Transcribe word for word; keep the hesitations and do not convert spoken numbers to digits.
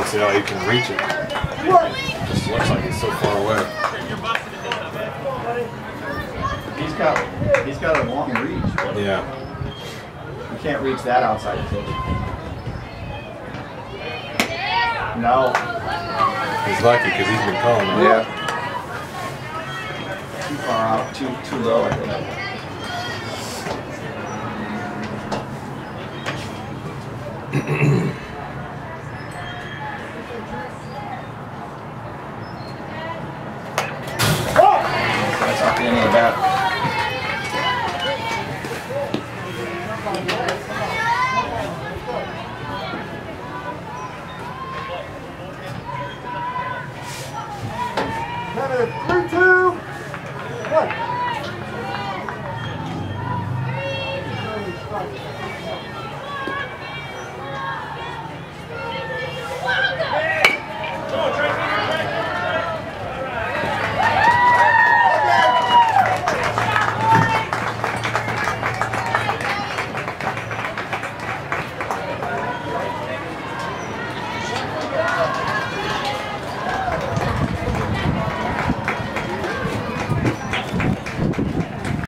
see how he can reach it. It just looks like he's so far away. He's got he's got a long reach. Yeah. You can't reach that outside the pitch. No. He's lucky because he's been calling him. Yeah. Too far out, too too low, I think. That's off the end of the bat.